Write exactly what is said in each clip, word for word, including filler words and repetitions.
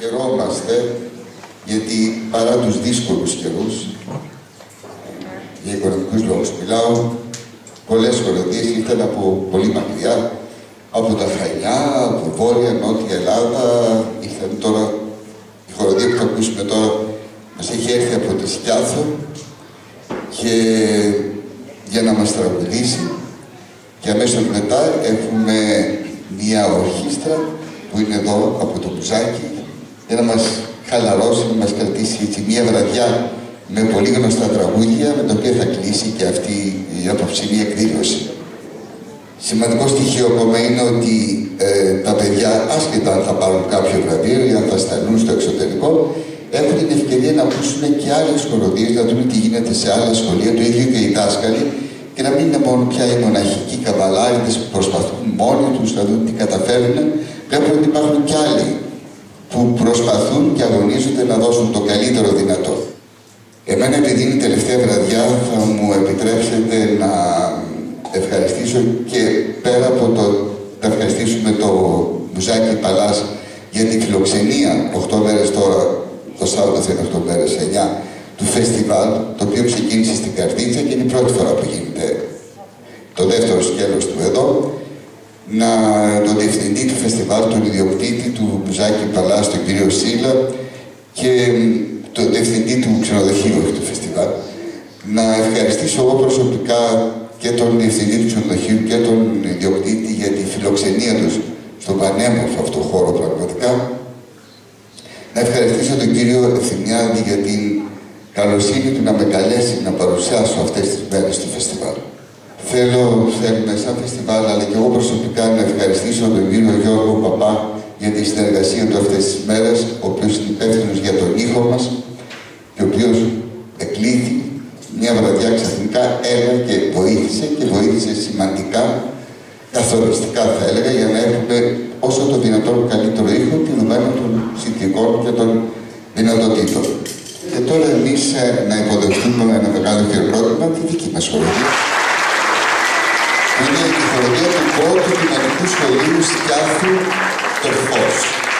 χαιρόμαστε γιατί παρά τους δύσκολους καιρούς, για οικονομικούς λόγους μιλάω, πολλές χοροδίες ήρθαν από πολύ μακριά, από τα Χανιά, από Βόρεια, Νότια Ελλάδα, ήρθαν τώρα, η χοροδία που θα ακούσουμε τώρα μας έχει έρθει από τη Σκιάθο και για να μας τραγουδήσει και αμέσως μετά έχουμε μία ορχήστρα που είναι εδώ από το Μπουζάκι για να μας χαλαρώσει, να μας κρατήσει έτσι μία βραδιά με πολύ γνωστά τραγούδια με τα οποία θα κλείσει και αυτή η απόψινή εκδήλωση. Σημαντικό στοιχείο ακόμα είναι ότι ε, τα παιδιά, άσχετα αν θα πάρουν κάποιο βραβείο ή αν θα σταλούν στο εξωτερικό, έχουν την ευκαιρία να ακούσουν και άλλες χοροδίες, να δουν τι γίνεται σε άλλα σχολεία, το ίδιο και οι δάσκαλοι, και να μην είναι μόνο πια οι μοναχικοί καβαλάριδες που προσπαθούν μόνοι τους να δουν τι καταφέρουν. Βλέπουν ότι υπάρχουν κι άλλοι που προσπαθούν και αγωνίζονται να δώσουν το καλύτερο δυνατό. Εμένα, επειδή είναι η τελευταία βραδιά, θα μου επιτρέψετε να ευχαριστήσω και πέρα από το να ευχαριστήσουμε το Μπουζάκι Παλάς για τη φιλοξενία οκτώ μέρες τώρα, το Σάββατο θα είναι οκτώ μέρες, εννιά, του φεστιβάλ, το οποίο ξεκίνησε στην Καρδίτσα και είναι η πρώτη φορά που γίνεται το δεύτερο σκέλος του εδώ, να τον διευθυντή του φεστιβάλ, τον ιδιοκτήτη του Μπουζάκι Παλάς, τον κύριο Σίλα, και τον διευθυντή του ξενοδοχείου του φεστιβάλ, να ευχαριστήσω εγώ προσωπικά και τον διευθυντή του ξενοδοχείου και τον ιδιοκτήτη για τη φιλοξενία τους στον πανέμορφο αυτό χώρο πραγματικά. Να ευχαριστήσω τον κύριο Ευθυμιάδη για την καλοσύνη του να με καλέσει να παρουσιάσω αυτές τις μέρες του φεστιβάλ. Θέλω, θέλουμε σαν φεστιβάλ, αλλά και εγώ προσωπικά να ευχαριστήσω τον κύριο Γιώργο Παπά για τη συνεργασία του αυτές τις μέρες, ο οποίος είναι υπεύθυνος για τον ήχο μας και ο οποίος εκλήθη μια βραδιά ξαφνικά, έλα και βοήθησε και βοήθησε σημαντικά, καθοριστικά θα έλεγα, για να έχουμε όσο το δυνατόν καλύτερο ήχο δεδομένου των συνθηκών και των δυνατοτήτων. Και τώρα εμείς ε, να υποδεχτούμε ένα μεγάλο χειροκρότημα τη δική μας χοροδία, που είναι η χοροδία του πρώτου κοινωνικού σχολείου Σκιάθου, το Φως.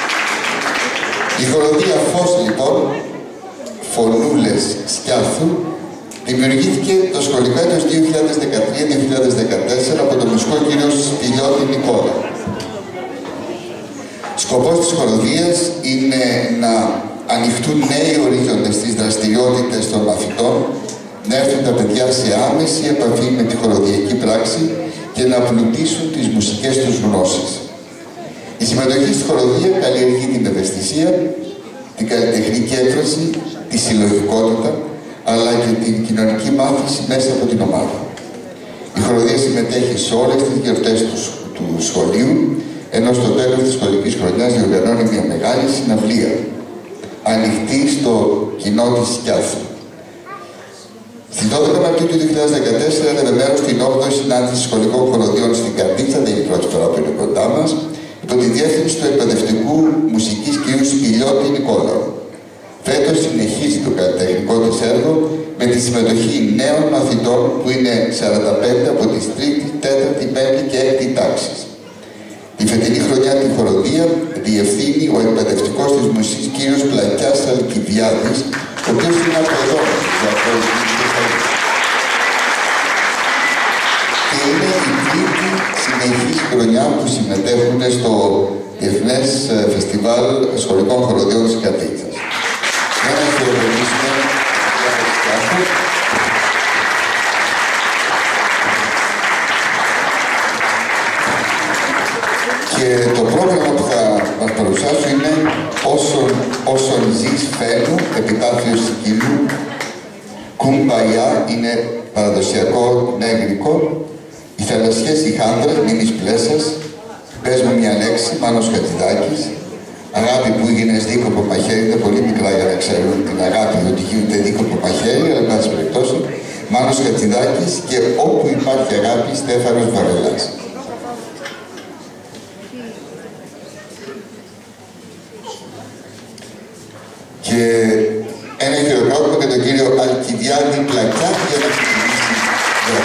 Η χοροδία Φως, λοιπόν, Φωνούλες Σκιάθου, δημιουργήθηκε το σχολικό έτος δύο χιλιάδες δεκατρία δύο χιλιάδες δεκατέσσερα από τον μουσικό κύριο Σπηλιώτη Νικόλα. Σκοπός της χοροδίας είναι να ανοιχτούν νέοι ορίζοντες στις δραστηριότητες των μαθητών, να έρθουν τα παιδιά σε άμεση επαφή με τη χοροδιακή πράξη και να πλουτίσουν τις μουσικές τους γνώσεις. Η συμμετοχή στη χοροδία καλλιεργεί την ευαισθησία, την καλλιτεχνική έκφραση, τη συλλογικότητα, αλλά και την κοινωνική μάθηση μέσα από την ομάδα. Η χοροδία συμμετέχει σε όλες τις γιορτές του, του σχολείου, ενώ στο τέλος της σχολικής χρονιάς διοργανώνει μια μεγάλη συναυλία, ανοιχτή στο κοινό της Σκιάθου. Στις δώδεκα Μαρτίου του δύο χιλιάδες δεκατέσσερα έλαβε μέρος στην όγδοη συνάντηση σχολικών χοροδίων στην Καρδίτσα, δεν είναι η πρώτη φορά που είναι κοντά μας, υπό τη διεύθυνση του εκπαιδευτικού μουσικής κ. Σπηλιώτη Νικόλαου. Φέτος συνεχίζει το καλλιτεχνικό της έργο με τη συμμετοχή νέων μαθητών που είναι σαράντα πέντε από τις τρίτη, τέταρτη, πέμπτη και έκτη τάξης. Τη φετινή χρονιά την χοροδία διευθύνει ο εκπαιδευτικός της μουσικής κ. Πλακιάς Αλκιβιάδης, ο οποίος είναι από εδώ για και είναι η τρίτη συνεχής χρονιά που συμμετέχουν στο Διεθνές Φεστιβάλ Σχολικών Χοροδίων της Καρδίτσας. Να χειροκροτήσουμε και το πρόγραμμα που θα μας παρουσιάσω είναι όσον, όσον ζεις φαίνου, επιτάφιος συγκίνου, κουμπαϊά, είναι παραδοσιακό νεγρικό, οι θαλασσιές οι χάνδρες, μήνης πλέσας, πες μου μια λέξη, Μάνος Χατζηδάκης, αγάπη που έγινε δίκοπο μαχαίρι, είναι πολύ μικρά για να ξέρουν την αγάπη ότι γίνεται δίκοπο μαχαίρι, αλλά εν πάση περιπτώσει, Μάνος Χατζηδάκης και όπου υπάρχει αγάπη, Στέφανος Βαρελάς. Και ένα χειροκρότημα για τον κύριο Αλκιβιάδη Πλακιά για να ξεκινήσει εδώ.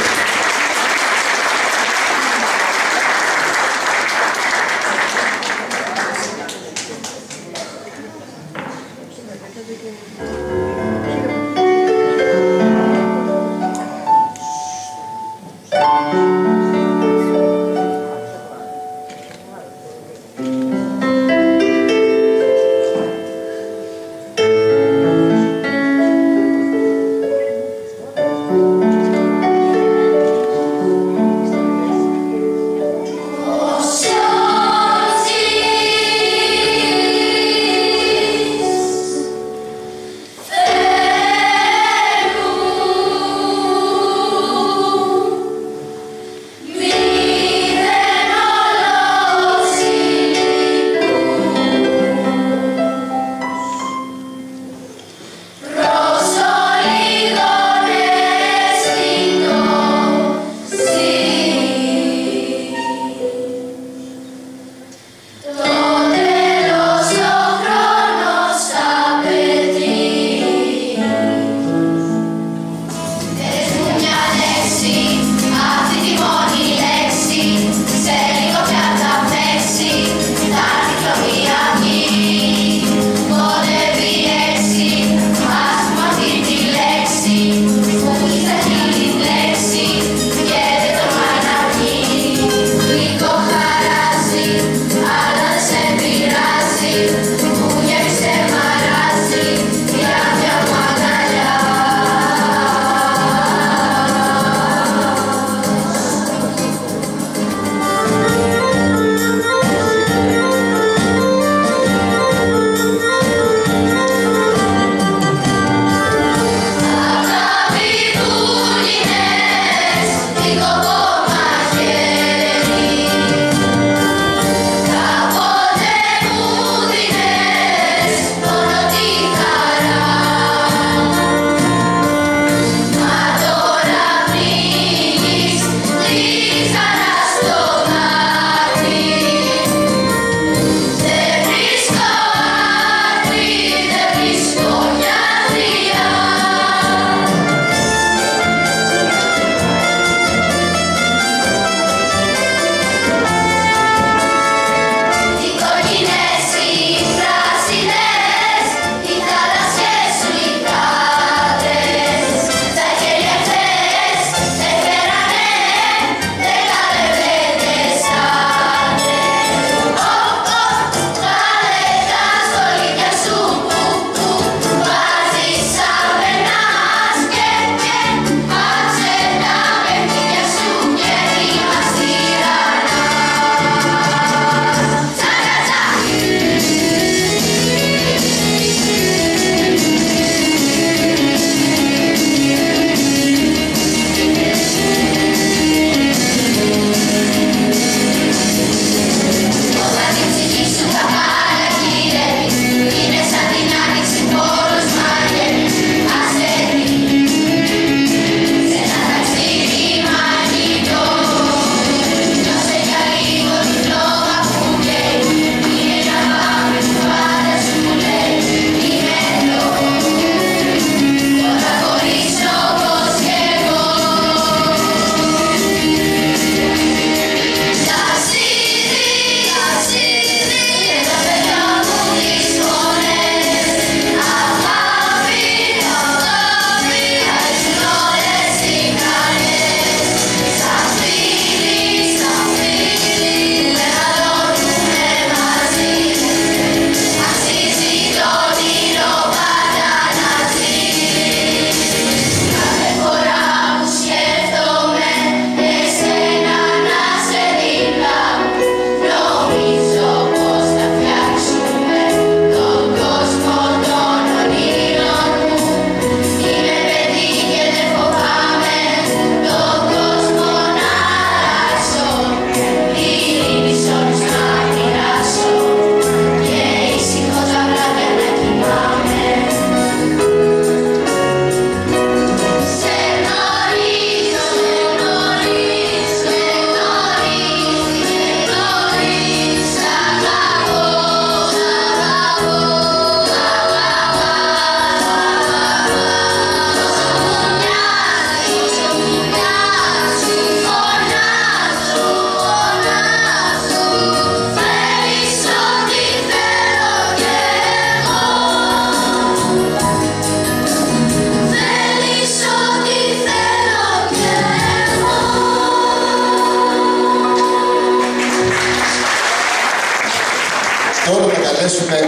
με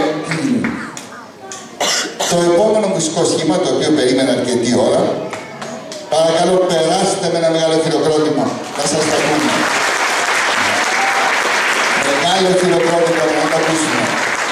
το επόμενο μουσικό σχήμα, το οποίο περίμενα αρκετή ώρα. Παρακαλώ, περάστε με ένα μεγάλο χειροκρότημα. Θα σας τα πούμε. Μεγάλο χειροκρότημα να τα ακούσουμε.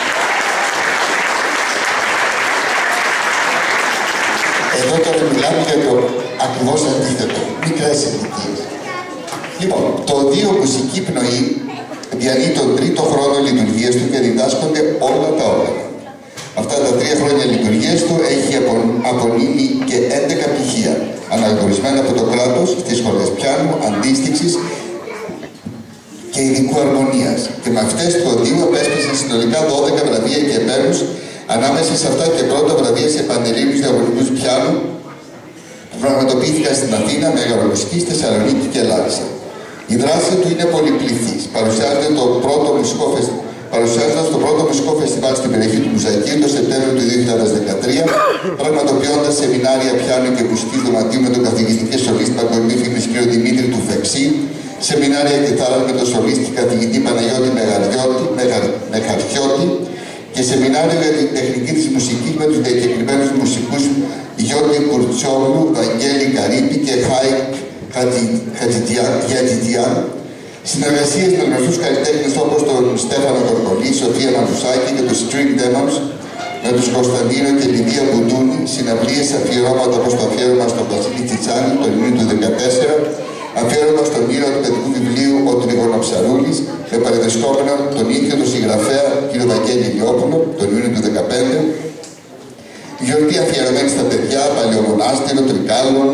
Εδώ τώρα μιλάμε για το ακριβώς αντίθετο. Μικρές ηλικίες. Λοιπόν, το Οδείο Μουσική Πνοή διανύει τον τρίτο χρόνο λειτουργίας του και διδάσκονται όλα τα όργανα. Αυτά τα τρία χρόνια λειτουργίας του έχει απονείμει και έντεκα πτυχία, αναγνωρισμένα από το κράτος στις σχολές πιάνου, αντίστοιξης και ειδικού αρμονίας. Και με αυτές του Οδείου απέσπασαν συνολικά δώδεκα βραβεία και επέρους, ανάμεσα σε αυτά και πρώτα βραβεία σε πανελλήνιους διαγωνισμούς πιάνου που πραγματοποιήθηκαν στην Αθήνα, Μεγαλομουσική, Θεσσαλονίκη και Λάρισα. Η δράση του είναι πολυπληθής. Παρουσιάζεται το πρώτο μουσικό φεστιβάλ. Παρουσιάζοντας το πρώτο μουσικό φεστιβάλ στην περιοχή του Μουζαϊκίου το Σεπτέμβριο του δύο χιλιάδες δεκατρία, πραγματοποιώντας σεμινάρια πιάνου και μουσικής δωματίου με τον καθηγητή και σολίστη παγκοσμίου φήμης κ. Δημήτρη του Φεξή, σεμινάρια κιθάρας με τον σολίστη καθηγητή Παναγιώτη Μεγαριώτη και σεμινάριο για την τεχνική της μουσικής με τους διακεκριμένους μουσικούς Γιώργη Κουρτσόγλου, Βαγγέλη Καρύπη και Χάι Χατζητιάν. Συνεργασίες με γνωστούς καλλιτέχνες όπως τον Στέφανο Κορκολή, Σοφία Μανουσάκη και τους String Demons, με τους Κωνσταντίνο και Λιδία Μπουτούνη, συναυλίες αφιερώματα όπως το αφιέρωμα στον Βασίλη Τσιτσάνη τον Ιούνιο του δύο χιλιάδες δεκατέσσερα, αφιέρωμα στον ήρωα του παιδικού βιβλίου Ο Τριγωνοψαρούλης, με παρεδεσκόμενο τον ίδιο τον συγγραφέα κ. Βαγγέλη Λιόπουλο τον Ιούνιο του δύο χιλιάδες δεκαπέντε, γιορτή αφιερωμένη στα παιδιά, Παλαιομονάστηρο, Τρικάλων,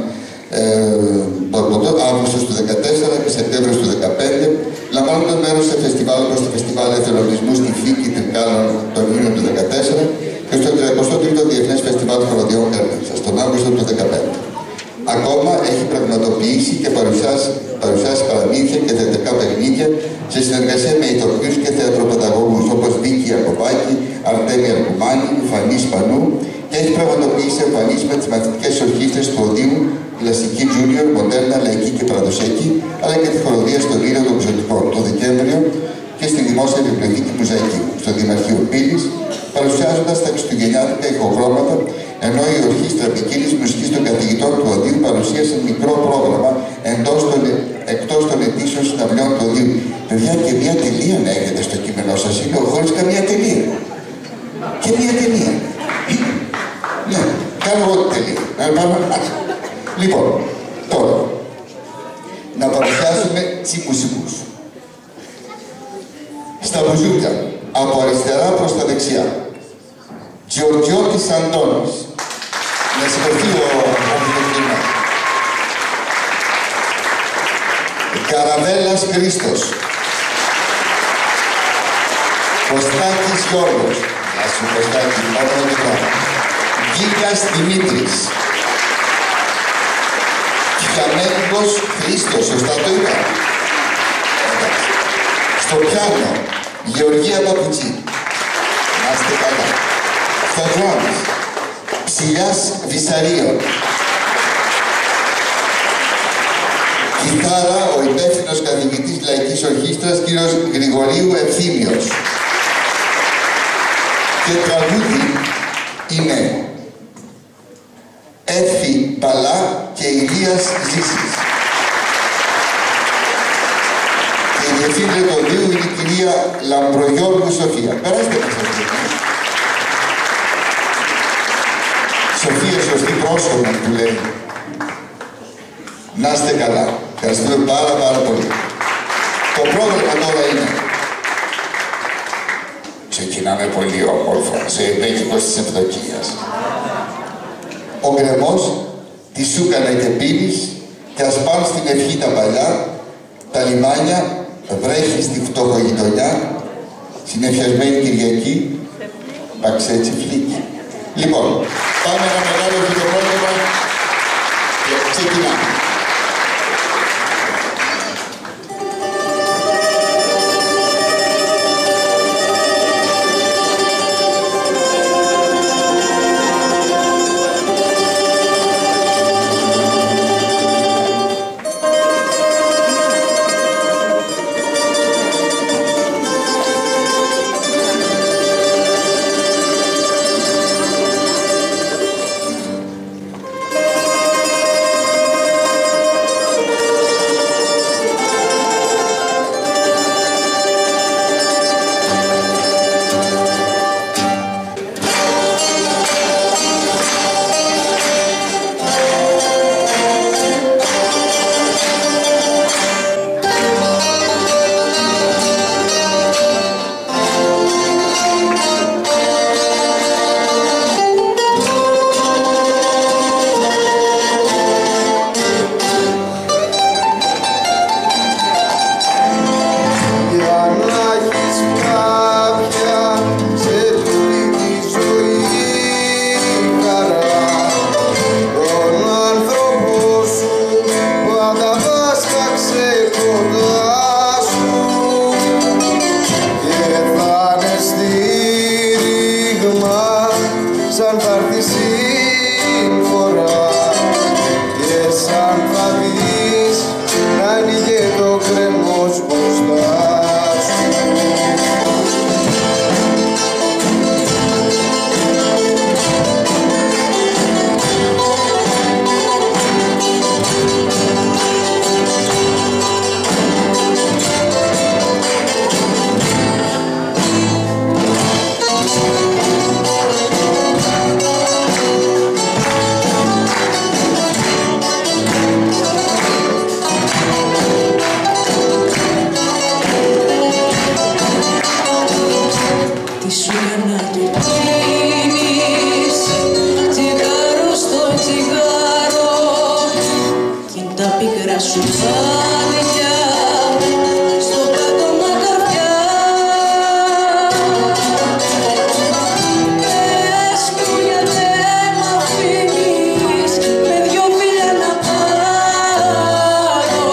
Αύγουστος του δύο χιλιάδες δεκατέσσερα και Σεπτέμβριος του δύο χιλιάδες δεκαπέντε, λαμβάνοντας μέρος σε φεστιβάλ όπως το Φεστιβάλ Εθελοντισμού στη Φύκη Τρικάλων τον Ιούνιο του δύο χιλιάδες δεκατέσσερα και στο τριακοστό τρίτο Διεθνές Φεστιβάλ Χοροδιών Κέρνησας τον Αύγουστο του δύο χιλιάδες δεκαπέντε. Ακόμα έχει πραγματοποιήσει και παρουσιάσει, παρουσιάσει παραμύθια και θεατρικά παιχνίδια σε συνεργασία με ηθοποιούς και θεατροπαιδαγωγούς όπως Βίκη Ιακωβάκη, Αρτέμια Αρκουμάνη, Φανή Σπανού και έχει πραγματοποιήσει εμφανίσεις με τις μαθητικές ορχήστρες του Οδείου, κλασική, junior, μοντέρνα, λαϊκή και παραδοσιακή, αλλά και τη χοροδία στον Ήλιο των Ξωτικών το Δεκέμβριο και στη Δημόσια Βιβλιοθήκη Μουζαϊκή, στο Δημαρχείο Πύλης, παρουσιάζοντας τα χριστουγεννιάτικα ηχογράμματα, ενώ η Ορχήστρα Ποικίλης Μουσικής των Καθηγητών του Οδείου παρουσίασε μικρό πρόγραμμα εντός των, εκτός των ετήσιων συναυλιών του Οδείου. Παιδιά, και μία τελεία να έχετε στο κείμενό σας, είναι χωρίς καμία τελεία. Και μία τελεία. Ναι, κάνω εγώ τη τελεία. Να πάμε. Λοιπόν, τώρα, να παρουσιάσουμε τσιμουσικούς. Στα μπουζούκια, από αριστερά προς τα δεξιά. Γεωργιώτης Αντώνης. Να συγχωρεί ο αρχιτεκτονάς. Καραβέλας Χρήστος. Κωστάκης Γιώργος. Να σου Κωστάκη, πραγματικά. Γκίκας Δημήτρης. Κιαμένικος Χρήστος, σωστά το είπα. Στο πιάνο, Γεωργία Παπουτσί. Να είστε καλά. Στο drums, Ψηλιάς Βυσαρίων. Κιθάρα, ο υπεύθυνος καθηγητής Λαϊκής Ορχήστρας, κύριος Γρηγορίου Ευθύμιος. Και τραγούδι είναι Έφη Μπαλά και Ηλίας Ζήσης. Και η διευθύντρια του Οδείου είναι η κυρία Λαμπρογιώργου Σοφία. Περάστε μας αυτή. Σοφία, σωστή πρόσωπο που λέει. Να είστε καλά. Ευχαριστούμε πάρα πάρα πολύ. Το πρόγραμμα τώρα είναι. Ξεκινάμε πολύ όμορφα, σε επέκικος της Ευδοκίας. Ο γκρεμός, τη σούκανα και πίνεις, και ας πάνε στην ευχή τα παλιά, τα λιμάνια, βρέχει στη φτωχογειτονιά, συνεφιασμένη Κυριακή, παξέτσι φλίκι. Λοιπόν, πάμε ένα μεγάλο χειροκρότημα και ξεκινάμε. σαν θα έρθει σύμφορα και σαν θα δεις να ανοίγε το κρέμος μπροστά σου. Σου φάνηκε στο πάτωμα καρδιά. Πες μου γιατί μ' αφήνεις με δυο φίλια να πάρω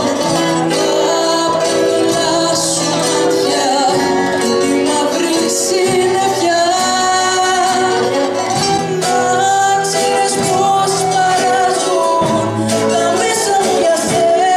απ' τα σου μάτια τη μαύρη συννεφιά. Να ξέρεις πως παράζουν τα μέσα μου για σένα.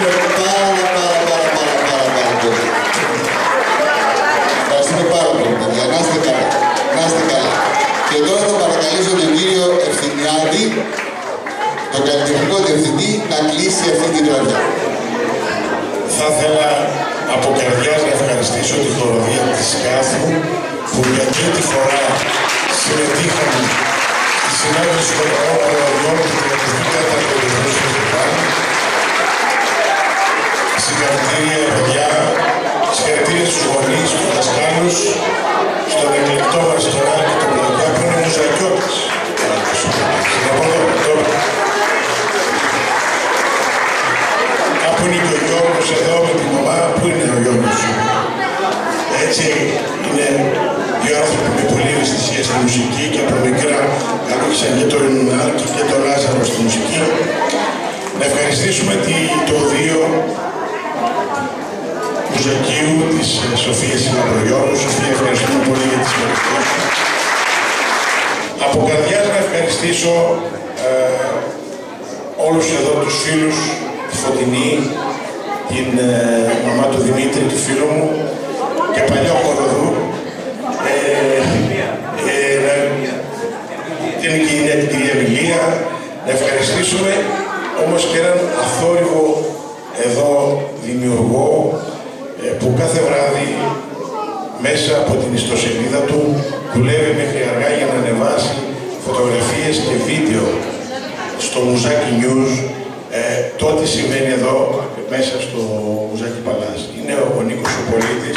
ευχαριστούμε πάρα πάρα πάρα πάρα πάρα πάρα πολύ. Ευχαριστούμε πάρα πολύ, παιδιά. Να είστε καλά. Να είστε καλά. Και τώρα θα παρακαλέσω τον κύριο Ευθυμιάδη, τον καλλιτεχνικό διευθυντή, να κλείσει αυτή την βραδιά. Θα ήθελα από καρδιάς να ευχαριστήσω τη χοροδία της Κάθου που για τρίτη φορά συμμετείχαν στη συνάντηση των χοροδιών του τριανταεφτά τέταρτου Διεθνούς Φεστιβάλ. Συγχαρητήρια, παιδιά, συγχαρητήρια στους γονείς, στους δασκάλους, στον εκλεκτό μας χοράλι και τον παιδιά που είναι μουζαϊκιώτης. Κάπου είναι και ο Γιώργος εδώ με την μαμά. Πού είναι ο Γιώργος? Έτσι είναι δύο άνθρωποι με πολύ ευαισθησία στη μουσική και από μικρά άκουσαν και τον Άλκη και τον Λάζαρο στη μουσική. Να ευχαριστήσουμε το οδείο Μουζακίου της Σοφίας Σιλαπρογιώργου. Σοφία, ευχαριστούμε πολύ για τις συμμετοχές σου. Από καρδιάς να ευχαριστήσω ε, όλους εδώ τους φίλους, τη Φωτεινή, την ε, μαμά του Δημήτρη, του φίλου μου και παλιό χοροδού, ε, ε, την κυρία την κυρία Μιλία, να ευχαριστήσουμε όμως και έναν αθόρυβο εδώ δημιουργό ε, που κάθε βράδυ μέσα από την ιστοσελίδα του δουλεύει μέχρι αργά για να ανεβάσει φωτογραφίες και βίντεο στο Μουζάκι News. Ε, τότε συμβαίνει εδώ μέσα στο Μουζάκι Παλάς. Είναι ο, ο Νίκος ο Πολίτης.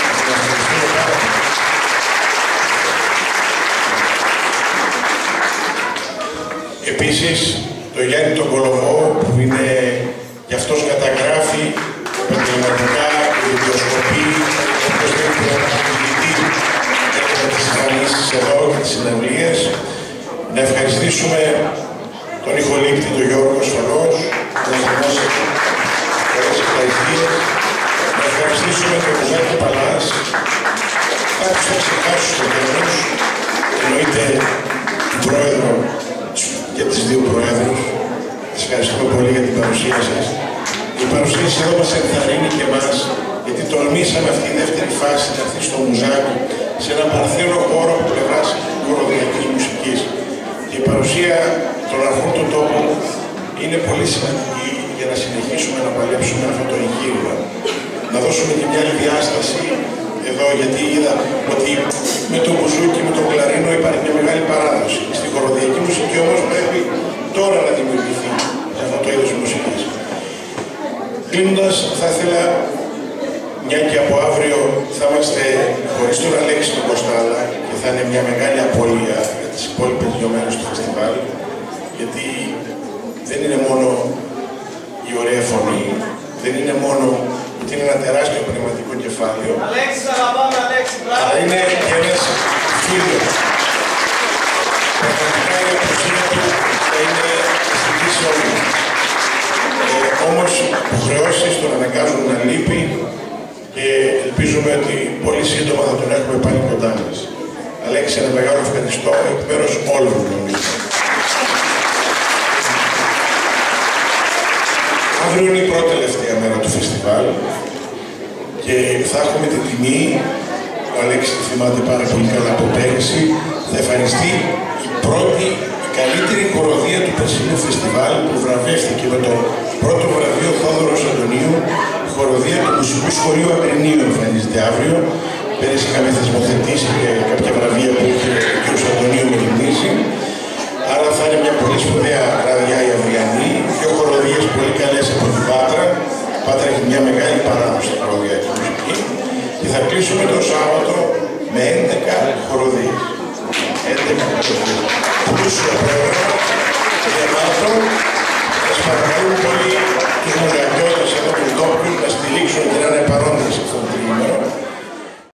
Επίσης, το Γιάννη τον Κολοβό, που είναι γι' αυτός καταγράφει επαγγελματικά και βιντεοσκοπεί, όπως δεν είναι για τις εμφανίσεις εδώ και τις συναυλίες. Να ευχαριστήσουμε τον ηχολήπτη, τον Γιώργο ασφαλώς, να μας δώσει πολλές ευχαριστίες. Να ευχαριστήσουμε τον Μουζάκι Παλάς. Κάποιους θα ξεχάσω στο τέλος. Εννοείται τον Πρόεδρο και τις δύο Προέδρους. Σας ευχαριστούμε πολύ για την παρουσία σας. Η παρουσίαση εδώ μας ενθαρρύνει και εμάς, γιατί τολμήσαμε αυτή η δεύτερη φάση να έρθει στο Μουζάκι, σε ένα παρθένο χώρο από πλευράς χοροδιακής μουσικής. Και η παρουσία των αρχών του τόπου είναι πολύ σημαντική για να συνεχίσουμε να παλέψουμε αυτό το εγχείρημα. Να δώσουμε και μια άλλη διάσταση εδώ, γιατί είδα ότι με το μπουζούκι, με το κλαρίνο υπάρχει μια μεγάλη παράδοση. Στη χοροδιακή μουσική όμως πρέπει τώρα να δημιουργηθεί αυτό το είδος μουσικής. Κλείνοντας, θα ήθελα, μια και από αύριο θα είμαστε χωρίς τον Αλέξη τον Κοστάλα και θα είναι μια μεγάλη απώλεια για τις υπόλοιπες δύο μέρες του φεστιβάλ, γιατί δεν είναι μόνο η ωραία φωνή, δεν είναι μόνο ότι είναι ένα τεράστιο πνευματικό κεφάλαιο, Αλέξη, αγαπάμε, Αλέξη, μπράβο. αλλά είναι και ένας φίλος. Πραγματικά η απουσία του θα είναι αισθητή σε όλοι. Ε, όμως, υποχρεώσεις τον αναγκάζουν να λείπει και ελπίζουμε ότι πολύ σύντομα θα τον έχουμε πάλι κοντά μας. Αλέξη, ένα μεγάλο ευχαριστώ εκ μέρους όλων νομίζω. Αύριο είναι η πρώτη τελευταία μέρα του φεστιβάλ και θα έχουμε την τιμή, ο Αλέξης τη θυμάται πάρα πολύ καλά από πέρυσι, θα εμφανιστεί η πρώτη, η καλύτερη χοροδία του περσινού φεστιβάλ που βραβεύτηκε με το πρώτο βραβείο Θόδωρος Αντωνίου, η χοροδία του Μουσικού Σχολείου Αγρινίου εμφανίζεται αύριο. Πέρυσι είχαμε θεσμοθετήσει και κάποια βραβεία που είχε ο κ. Αντωνίου μνημίσει. Άρα θα είναι μια πολύ σπουδαία βραδιά η αυριανή, δύο χοροδίες πολύ καλές από την Πάτρα. Η Πάτρα έχει μια μεγάλη παράδοση στη χοροδιακή μουσική. Και θα κλείσουμε το Σάββατο με έντεκα χοροδίες. έντεκα χοροδίες.